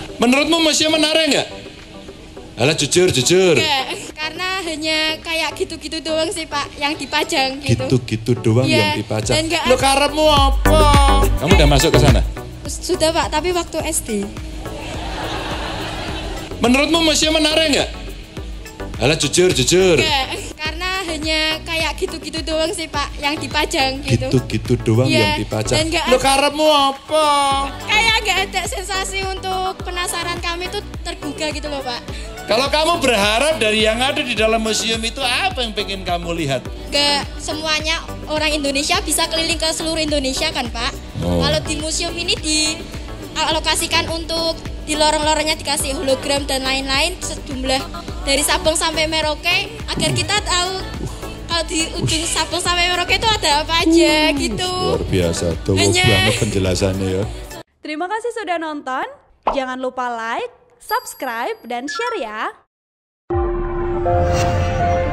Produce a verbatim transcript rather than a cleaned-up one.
Menurutmu museum menarik nggak? Alah jujur, jujur. Enggak, karena hanya kayak gitu-gitu doang sih Pak, yang dipajang gitu. Gitu-gitu doang ya, yang dipajang. Dan enggak, lo karepmu apa? Kamu udah masuk ke sana? Sudah Pak, tapi waktu S D. Menurutmu museum menarik nggak? Alah jujur, jujur. Enggak, karena hanya kayak gitu-gitu doang sih Pak, yang dipajang gitu. Gitu-gitu doang ya, yang dipajang. Dan enggak, lo karepmu apa? Kayak nggak ada sensasi untuk penasaran kami tuh tergugah gitu loh Pak. Kalau kamu berharap dari yang ada di dalam museum itu apa yang pengen kamu lihat? Gak semuanya orang Indonesia bisa keliling ke seluruh Indonesia kan Pak. Oh. Kalau di museum ini dialokasikan untuk di lorong-lorongnya dikasih hologram dan lain-lain sejumlah dari Sabang sampai Merauke agar kita tahu kalau di ujung Sabang sampai Merauke itu ada apa aja uh, gitu. Luar biasa, tuh banget penjelasannya ya. Terima kasih sudah nonton. Jangan lupa like, subscribe, dan share ya.